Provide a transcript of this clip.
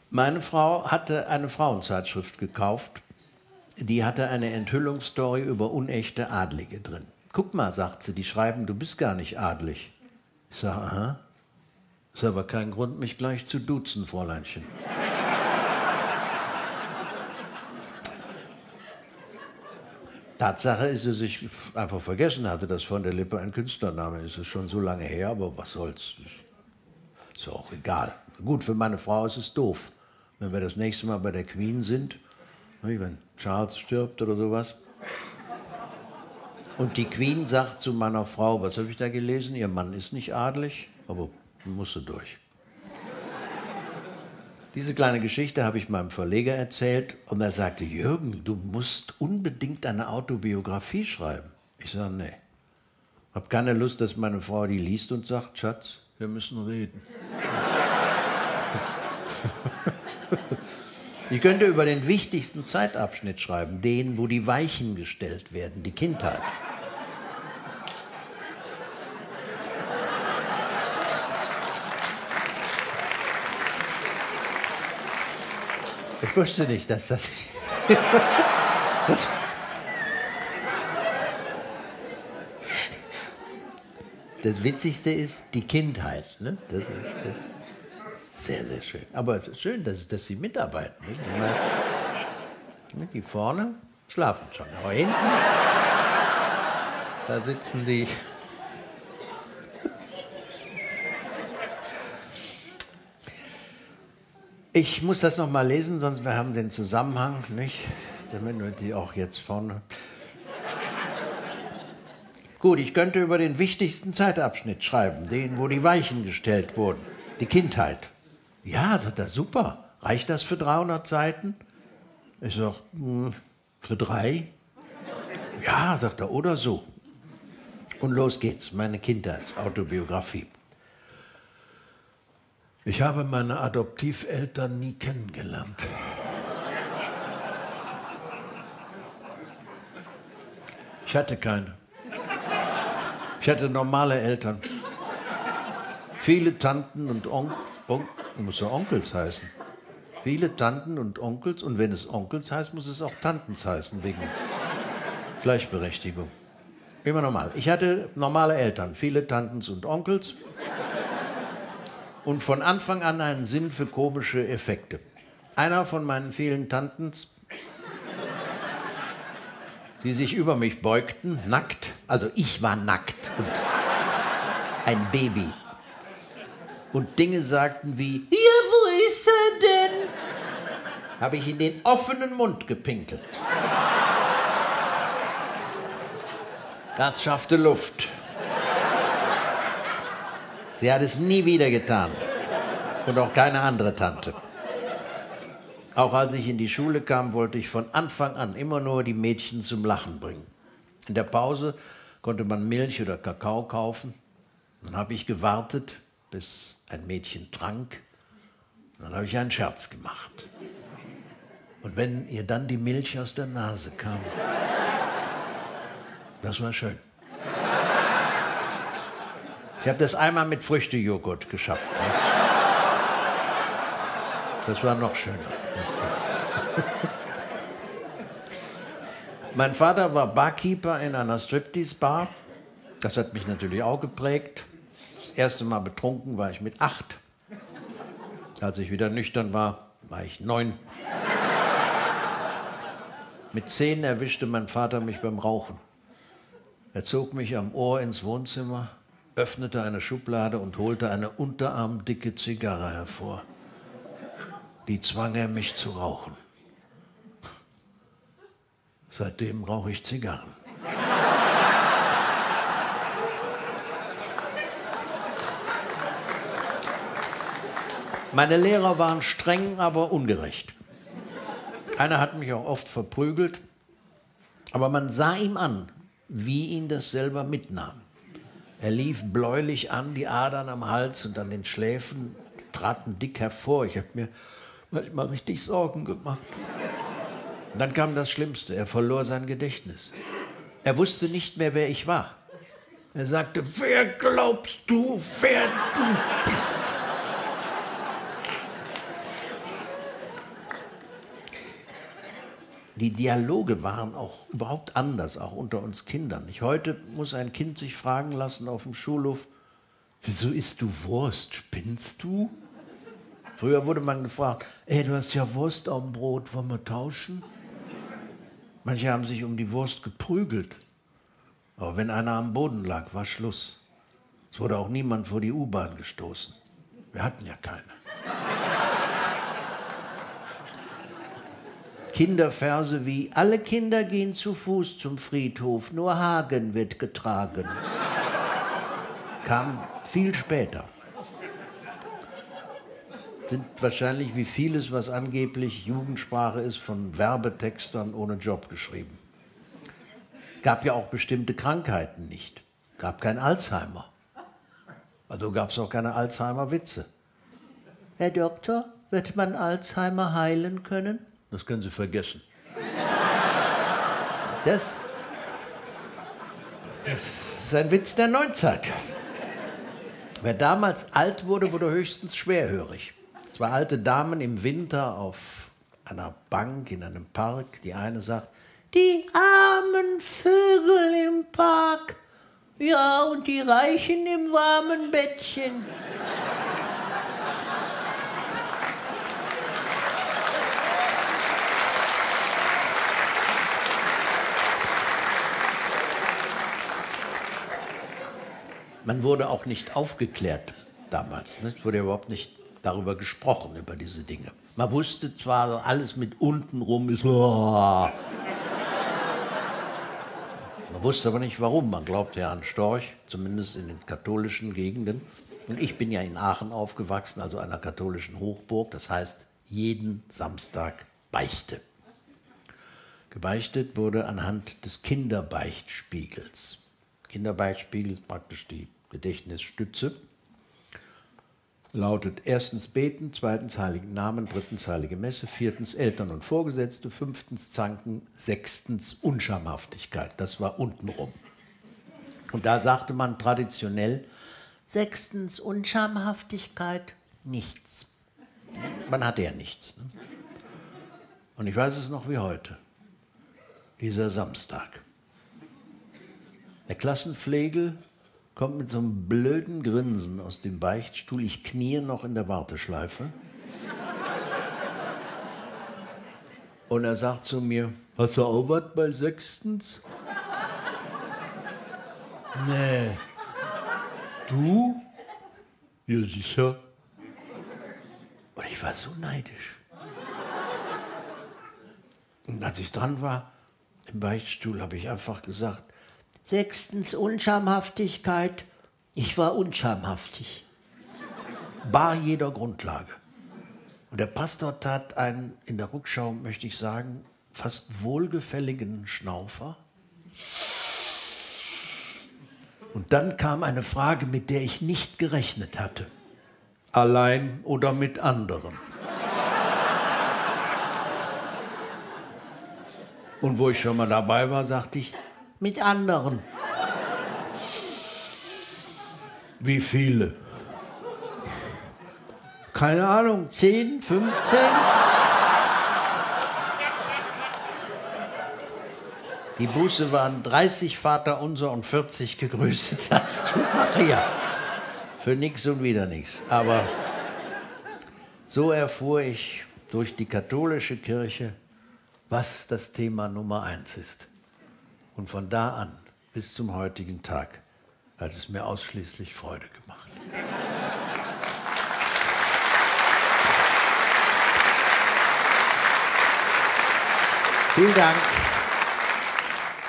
Meine Frau hatte eine Frauenzeitschrift gekauft. Die hatte eine Enthüllungsstory über unechte Adlige drin. Guck mal, sagt sie, die schreiben, du bist gar nicht adlig. Ich sage, aha, ist aber kein Grund, mich gleich zu duzen, Fräuleinchen. Tatsache ist, dass ich einfach vergessen hatte, dass von der Lippe ein Künstlername ist. Es ist schon so lange her, aber was soll's. Ist ja auch egal. Gut, für meine Frau ist es doof. Wenn wir das nächste Mal bei der Queen sind, wenn Charles stirbt oder sowas. Und die Queen sagt zu meiner Frau, was habe ich da gelesen? Ihr Mann ist nicht adelig, aber musste durch. Diese kleine Geschichte habe ich meinem Verleger erzählt und er sagte, Jürgen, du musst unbedingt eine Autobiografie schreiben. Ich sage, nee. Habe keine Lust, dass meine Frau die liest und sagt, Schatz, wir müssen reden. Ich könnte über den wichtigsten Zeitabschnitt schreiben, den, wo die Weichen gestellt werden, die Kindheit. Ich wusste nicht, dass das... Das Witzigste ist die Kindheit. Ne? Das ist sehr, sehr schön. Aber es ist schön, dass Sie mitarbeiten. Nicht? Die vorne schlafen schon. Aber hinten, da sitzen die... Ich muss das noch mal lesen, sonst wir haben den Zusammenhang, nicht? Damit wir die auch jetzt vorne... Gut, ich könnte über den wichtigsten Zeitabschnitt schreiben, den, wo die Weichen gestellt wurden. Die Kindheit. Ja, sagt er, super. Reicht das für 300 Seiten? Ich sag, für 3? Ja, sagt er, oder so. Und los geht's, meine Kindheitsautobiografie. Ich habe meine Adoptiveltern nie kennengelernt. Ich hatte keine. Ich hatte normale Eltern. Viele Tanten und muss ja Onkels heißen. Viele Tanten und Onkels. Und wenn es Onkels heißt, muss es auch Tantens heißen, wegen Gleichberechtigung. Immer normal. Ich hatte normale Eltern. Viele Tantens und Onkels. Und von Anfang an einen Sinn für komische Effekte. Einer von meinen vielen Tantens, die sich über mich beugten, nackt, also ich war nackt und ein Baby. Und Dinge sagten wie, ja, wo ist er denn? Habe ich in den offenen Mund gepinkelt. Das schaffte Luft. Sie hat es nie wieder getan. Und auch keine andere Tante. Auch als ich in die Schule kam, wollte ich von Anfang an immer nur die Mädchen zum Lachen bringen. In der Pause konnte man Milch oder Kakao kaufen. Dann habe ich gewartet, bis ein Mädchen trank. Dann habe ich einen Scherz gemacht. Und wenn ihr dann die Milch aus der Nase kam, das war schön. Ich habe das einmal mit Früchtejoghurt geschafft. Das war noch schöner. Mein Vater war Barkeeper in einer Striptease-Bar. Das hat mich natürlich auch geprägt. Das erste Mal betrunken war ich mit 8. Als ich wieder nüchtern war, war ich 9. Mit 10 erwischte mein Vater mich beim Rauchen. Er zog mich am Ohr ins Wohnzimmer, öffnete eine Schublade und holte eine unterarmdicke Zigarre hervor. Die zwang er mich zu rauchen. Seitdem rauche ich Zigarren. Meine Lehrer waren streng, aber ungerecht. Einer hat mich auch oft verprügelt, aber man sah ihm an, wie ihn das selber mitnahm. Er lief bläulich an, die Adern am Hals und an den Schläfen traten dick hervor. Ich habe mir manchmal richtig Sorgen gemacht. Und dann kam das Schlimmste, er verlor sein Gedächtnis. Er wusste nicht mehr, wer ich war. Er sagte, wer glaubst du, wer du bist? Die Dialoge waren auch überhaupt anders, auch unter uns Kindern. Nicht? Heute muss ein Kind sich fragen lassen auf dem Schulhof, wieso isst du Wurst? Spinnst du? Früher wurde man gefragt, ey, du hast ja Wurst am Brot, wollen wir tauschen? Manche haben sich um die Wurst geprügelt. Aber wenn einer am Boden lag, war Schluss. Es wurde auch niemand vor die U-Bahn gestoßen. Wir hatten ja keine. Kinderverse wie, alle Kinder gehen zu Fuß zum Friedhof, nur Hagen wird getragen, kam viel später. Sind wahrscheinlich wie vieles, was angeblich Jugendsprache ist, von Werbetextern ohne Job geschrieben. Gab ja auch bestimmte Krankheiten nicht. Gab kein Alzheimer. Also gab es auch keine Alzheimer-Witze. Herr Doktor, wird man Alzheimer heilen können? Das können Sie vergessen. Das ist ein Witz der Neuzeit. Wer damals alt wurde, wurde höchstens schwerhörig. Zwei alte Damen im Winter auf einer Bank in einem Park. Die eine sagt, die armen Vögel im Park. Ja, und die Reichen im warmen Bettchen. Man wurde auch nicht aufgeklärt damals. Ne? Es wurde ja überhaupt nicht darüber gesprochen, über diese Dinge. Man wusste zwar, alles mit untenrum ist... Man wusste aber nicht, warum. Man glaubte ja an Storch, zumindest in den katholischen Gegenden. Und ich bin ja in Aachen aufgewachsen, also einer katholischen Hochburg. Das heißt, jeden Samstag Beichte. Gebeichtet wurde anhand des Kinderbeichtspiegels. Kinderbeichtspiegel ist praktisch die Gedächtnisstütze. Lautet erstens beten, zweitens heiligen Namen, drittens heilige Messe, viertens Eltern und Vorgesetzte, fünftens Zanken, sechstens Unschamhaftigkeit. Das war untenrum. Und da sagte man traditionell, sechstens Unschamhaftigkeit, nichts. Man hatte ja nichts. Ne? Und ich weiß es noch wie heute. Dieser Samstag. Der Klassenflegel kommt mit so einem blöden Grinsen aus dem Beichtstuhl. Ich kniee noch in der Warteschleife. Und er sagt zu mir, hast du auch was bei sechstens? Nee. Du? Ja, sicher. Und ich war so neidisch. Und als ich dran war, im Beichtstuhl, habe ich einfach gesagt, sechstens Unschamhaftigkeit. Ich war unschamhaftig. Bar jeder Grundlage. Und der Pastor tat einen, in der Rückschau möchte ich sagen, fast wohlgefälligen Schnaufer. Und dann kam eine Frage, mit der ich nicht gerechnet hatte. Allein oder mit anderen? Und wo ich schon mal dabei war, sagte ich, mit anderen. Wie viele? Keine Ahnung, 10, 15? Die Buße waren 30 Vaterunser und 40 gegrüßet seist du, Maria. Für nix und wieder nichts. Aber so erfuhr ich durch die katholische Kirche, was das Thema Nummer 1 ist. Und von da an bis zum heutigen Tag hat es mir ausschließlich Freude gemacht. Vielen Dank.